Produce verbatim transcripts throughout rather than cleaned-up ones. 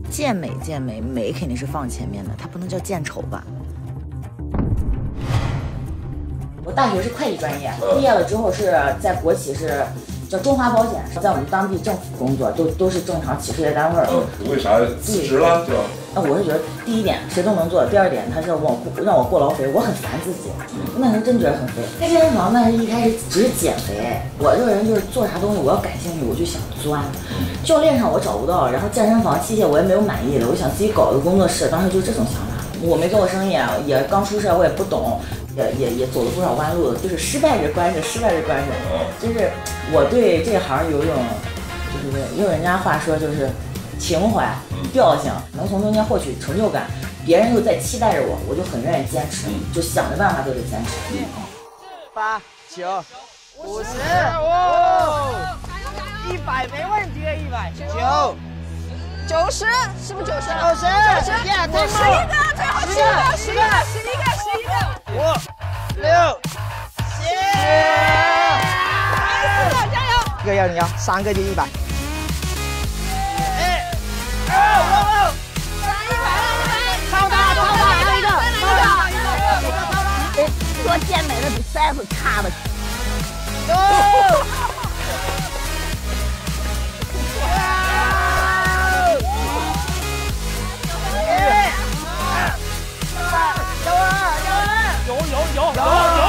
健美健美，美肯定是放前面的，它不能叫健丑吧？我大学是会计专业，毕业了之后是在国企是叫中华保险，在我们当地政府工作，都都是正常企事业单位。 嗯，为啥辞职了就？ 那我是觉得第一点谁都能做，第二点他是我让我过劳肥，我很烦自己，那时真觉得很肥。开健身房那是一开始只是减肥，我这个人就是做啥东西我要感兴趣我就想钻，教练上我找不到，然后健身房器械我也没有满意的，我想自己搞一个工作室，当时就这种想法。我没做过生意，也刚出社会不懂。也也也走了不少弯路，就是失败是关着，失败是关着。就是我对这行有一种，就是用人家话说就是情怀、调性，能从中间获取成就感，别人又在期待着我，我就很愿意坚持，就想着办法都得坚持。 八九五十，哦，一百没问题的，一百九。 九十，是不是九十？ 九十，九十，呀，对十一个，最后十一个，十一个，十一个，十一个。 五、六、七， 还有四个，加油！ 一个幺零幺，三个就一百。哎，二， 一百了，一百。 超大，超大，还有一个， 一个，一个。 做健美的比赛会差的。 走。有有有有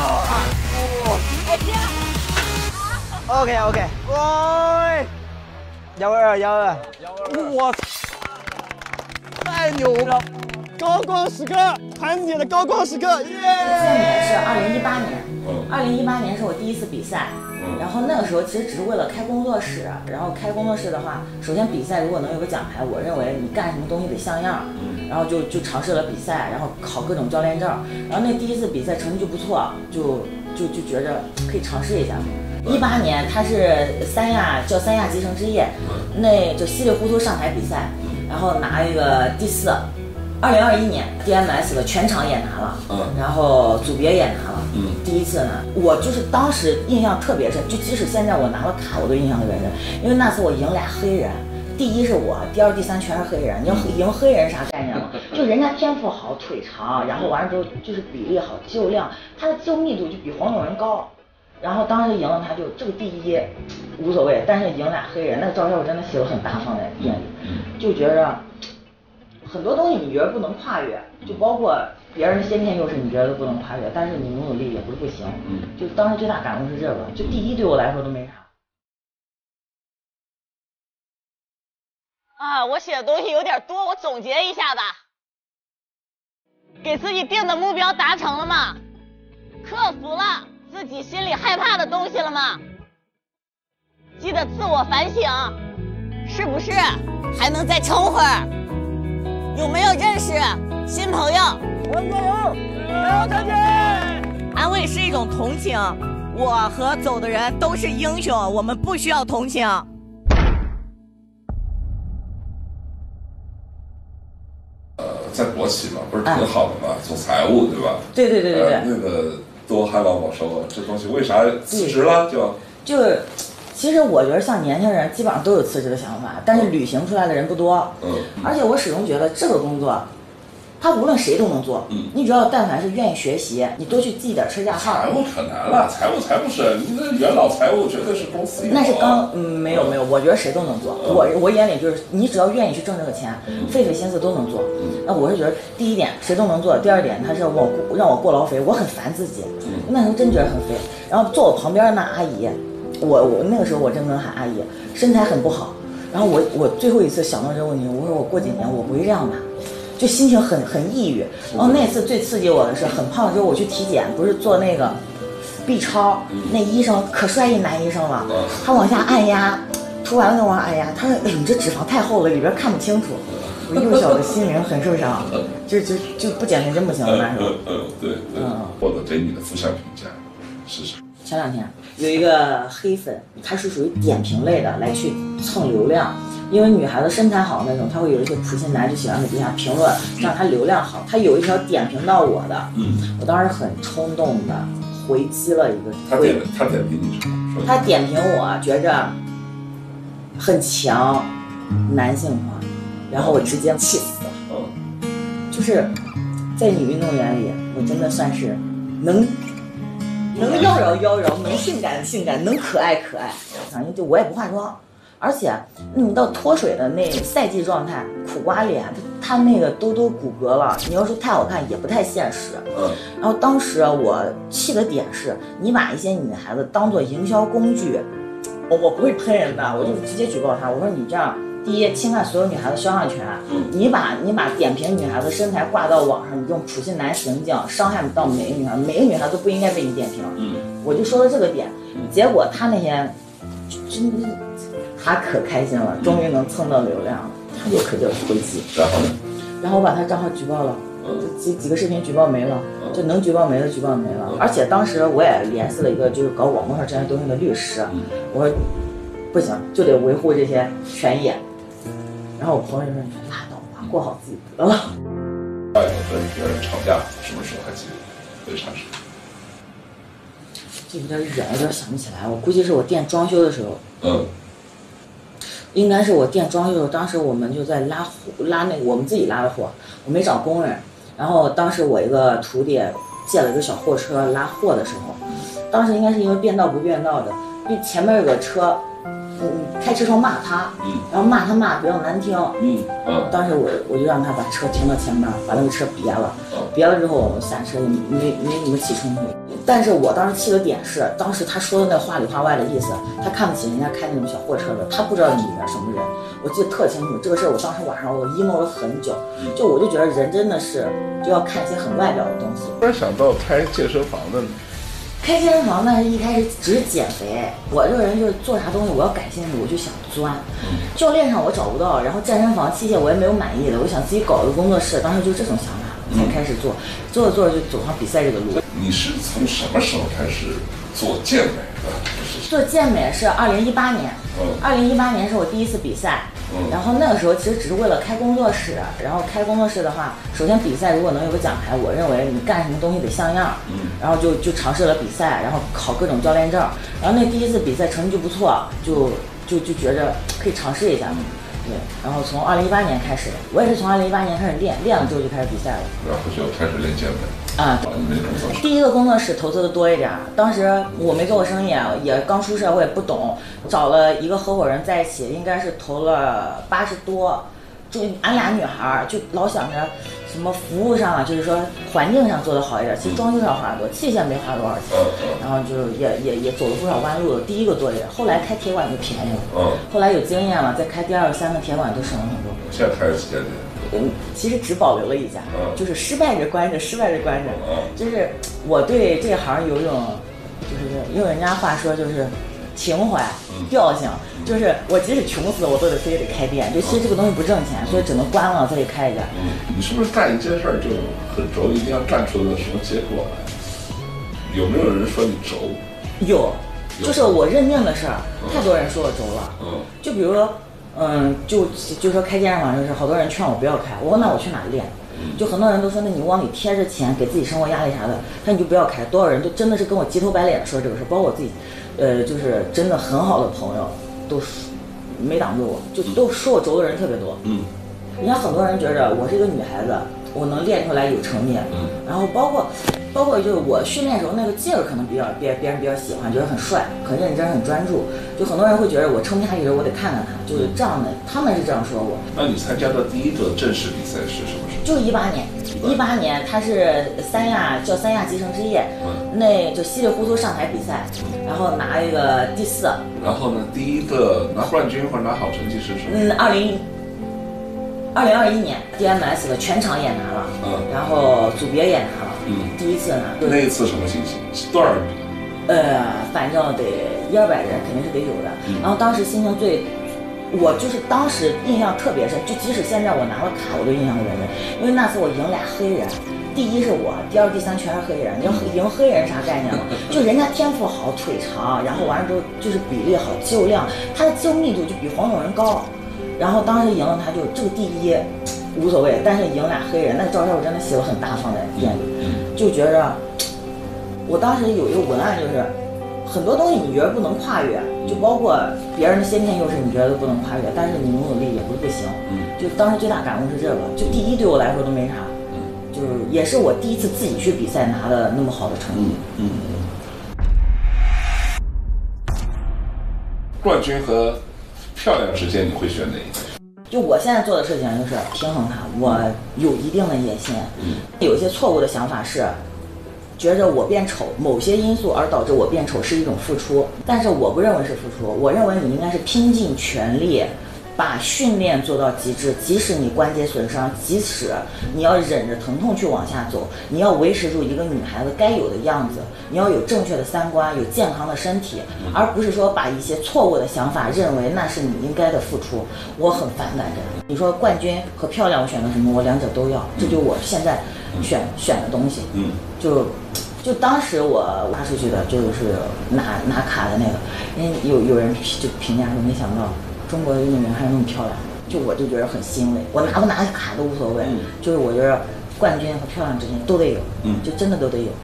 有 ！OK OK， 喂，幺二幺二，我太牛了！高光时刻，团姐的高光时刻，耶！今年是二零一八年，二零一八年是我第一次比赛，然后那个时候其实只是为了开工作室，然后开工作室的话，首先比赛如果能有个奖牌，我认为你干什么东西得像样。然后就就尝试了比赛，然后考各种教练证，然后那第一次比赛成绩就不错，就就就觉着可以尝试一下。一八年他是三亚叫三亚集成之夜，那就稀里糊涂上台比赛，然后拿一个第四。二零二一年 D M S 的全场也拿了，然后组别也拿了。第一次呢，我就是当时印象特别深，就即使现在我拿了卡，我都印象特别深，因为那次我赢俩黑人。第一是我，第二、第三全是黑人。你要赢黑人啥概念吗？就人家天赋好，腿长，然后完了之后就是比例好，肌肉量，他的肌肉密度就比黄种人高。然后当时赢了他就这个第一无所谓，但是赢俩黑人，那个照片我真的写了很大放在店里，就觉着很多东西你觉得不能跨越，就包括别人的先天优势你觉得不能跨越，但是你努努力也不是不行。就当时最大感悟是这个，就第一对我来说都没啥。 啊，我写的东西有点多，我总结一下吧。给自己定的目标达成了吗？克服了自己心里害怕的东西了吗？记得自我反省，是不是还能再撑会儿？有没有认识新朋友？ 加油！加油，陈姐！ 安慰是一种同情，我和走的人都是英雄，我们不需要同情。 在国企嘛，不是挺好的嘛，做财务对吧？ 对对对对对。 呃、那个多旱涝保收啊，这东西为啥辞职了就？ 就是，其实我觉得像年轻人基本上都有辞职的想法，但是履行出来的人不多。嗯。而且我始终觉得这个工作，他无论谁都能做。嗯。你只要但凡是愿意学习，你多去记点车架号。 财务可难了，财务才不是，你那元老财务绝对是公司。 那是刚嗯没有没有，我觉得谁都能做。我我眼里就是你只要愿意去挣这个钱，费费心思都能做。那我是觉得第一点谁都能做，第二点他是我让我过劳肥，我很烦自己，那时候真觉得很肥。然后坐我旁边的那阿姨，我我那个时候我真能喊阿姨，身材很不好。然后我我最后一次想到这个问题，我说我过几年我不会这样吧，就心情很很抑郁。然后那次最刺激我的是很胖之后我去体检，不是做那个 B 超，那医生可帅一男医生了，他往下按压，涂完了往下按压，他说哎你这脂肪太厚了，里边看不清楚。我幼小的心灵很受伤，就就就不减肥真不行了那时候。 嗯嗯对对。获得给你的负向评价是啥？ 前两天有一个黑粉，他是属于点评类的，来去蹭流量。因为女孩子身材好那种，她会有一些普信男就喜欢在底下评论，让她流量好。她有一条点评到我的，嗯，我当时很冲动的回击了一个。 他点他点评你什么？ 他点评我觉着很强，男性化。 然后我直接气死了。嗯，就是在女运动员里，我真的算是能能妖娆妖娆，能性感性感，能可爱可爱。反正就我也不化妆。而且你到脱水的那赛季状态，苦瓜脸，它那个都都骨骼了，你要说太好看也不太现实。嗯。然后当时我气的点是，你把一些女孩子当做营销工具，我我不会喷人的，我就直接举报他，我说你这样，第一侵犯所有女孩子肖像权，你把你把点评女孩子身材挂到网上，你用普信男行径伤害到每个女孩子，每个女孩子都不应该被你点评。嗯。我就说了这个点，结果他那天真的是。他可开心了，终于能蹭到流量了，他就可劲儿回击。 然后呢？ 然后我把他账号举报了，这几几个视频举报没了，就能举报没的举报没了。而且当时我也联系了一个就是搞网络上这些东西的律师，我说不行，就得维护这些权益。然后我朋友说你拉倒吧，过好自己得了。 还有跟别人吵架，什么时候还记得？为啥事？ 这有点远，有点想不起来。我估计是我店装修的时候。 嗯。 应该是我店装修的时候，当时我们就在拉货，拉那个我们自己拉的货，我没找工人。然后当时我一个徒弟借了一个小货车拉货的时候，当时应该是因为变道不变道的，因为前面有个车，嗯，开车窗骂他，然后骂他骂比较难听，嗯，当时我我就让他把车停到前面，把那个车别了，别了之后我们下车没没怎么起冲突。但是我当时气的点是，当时他说的那话里话外的意思，他看不起人家开那种小货车的，他不知道里面什么人。我记得特清楚，这个事儿我当时晚上我 emo 了很久，就我就觉得人真的是就要看一些很外表的东西。 突然想到开健身房的呢。 开健身房那是一开始只是减肥，我这个人就是做啥东西我要感兴趣我就想钻，教练上我找不到，然后健身房器械我也没有满意的，我想自己搞个工作室，当时就这种想法才开始做，做着做着就走上比赛这个路。 你是从什么时候开始做健美的？ 做健美是二零一八年，二零一八年是我第一次比赛，嗯、然后那个时候其实只是为了开工作室，然后开工作室的话，首先比赛如果能有个奖牌，我认为你干什么东西得像样，嗯、然后就就尝试了比赛，然后考各种教练证，然后那第一次比赛成绩就不错，就就就觉着可以尝试一下。对，然后从二零一八年开始的，我也是从二零一八年开始练，练了之后就开始比赛了， 然后就开始练健美。 啊，第一个工作室投资的多一点，当时我没做过生意，也刚出社会不懂，找了一个合伙人在一起，应该是投了八十多，就俺俩女孩就老想着什么服务上啊，就是说环境上做得好一点，其实装修上花的多，器械没花多少钱，然后就也也也走了不少弯路，第一个多一点，后来开铁馆就便宜了，后来有经验了，再开第二个、三个铁馆就省了很多。 现在开了几家店？ 嗯，其实只保留了一家，就是失败着关着，失败着关着。就是我对这行有一种，就是用人家话说就是情怀、调性，就是我即使穷死我都得非得开店。就其实这个东西不挣钱，所以只能关了再去开一家。 嗯，你是不是干一件事儿就很轴，一定要干出个什么结果来？有没有人说你轴？ 有，就是我认定的事儿，太多人说我轴了。嗯，就比如说。嗯，就就说开健身房这事，好多人劝我不要开。我问那我去哪练？就很多人都说，那你往里贴着钱，给自己生活压力啥的，那你就不要开。多少人都真的是跟我急头白脸说这个事，包括我自己，呃，就是真的很好的朋友都没挡住我，就都说我轴的人特别多。嗯，人家很多人觉着我是一个女孩子，我能练出来有成绩。嗯，然后包括。包括就是我训练时候那个劲儿可能比较别别人比较喜欢，觉得很帅，很认真，很专注。就很多人会觉得我撑不下去的时候，我得看看他，就是这样的。他们是这样说我。 那你参加的第一个正式比赛是什么时候？ 就一八年，一八年他是三亚叫三亚集成之夜，嗯、那就稀里糊涂上台比赛，然后拿一个第四。 然后呢，第一个拿冠军或者拿好成绩是什么？ 嗯，二零。二零二一年 D M S 的全场也拿了，嗯，然后组别也拿了，嗯，第一次拿。 那一次什么心情？多少人比？ 呃，反正得一二百人肯定是得有的。嗯、然后当时心情最，我就是当时印象特别深，就即使现在我拿了卡，我都印象特别深，因为那次我赢俩黑人。第一是我，第二、第三全是黑人。你要赢黑人啥概念吗？就人家天赋好，腿长，然后完了之后就是比例好，肌肉量，他的肌肉密度就比黄种人高。然后当时赢了他就这个第一无所谓，但是赢俩黑人，那个照片我真的写了很大放在店里，就觉着我当时有一个文案就是很多东西你觉得不能跨越，就包括别人的先天优势，你觉得不能跨越，但是你努努力也不是不行。嗯，就当时最大感悟是这个，就第一对我来说都没啥，嗯，就是也是我第一次自己去比赛拿的那么好的成绩。嗯嗯。 冠军和漂亮之间，你会选哪一个？ 就我现在做的事情就是平衡它，我有一定的野心，嗯，有一些错误的想法是。觉着我变丑，某些因素而导致我变丑是一种付出，但是我不认为是付出，我认为你应该是拼尽全力，把训练做到极致，即使你关节损伤，即使你要忍着疼痛去往下走，你要维持住一个女孩子该有的样子，你要有正确的三观，有健康的身体，而不是说把一些错误的想法认为那是你应该的付出。我很反感这个。你说冠军和漂亮，我选择什么？我两者都要，这就我现在选选的东西。嗯，就。就当时我拿出去的就是拿拿卡的那个，因为有有人就评价说，没想到中国的运动员还有那么漂亮，就我就觉得很欣慰。我拿不拿卡都无所谓，嗯、就是我觉得冠军和漂亮之间都得有，嗯，就真的都得有。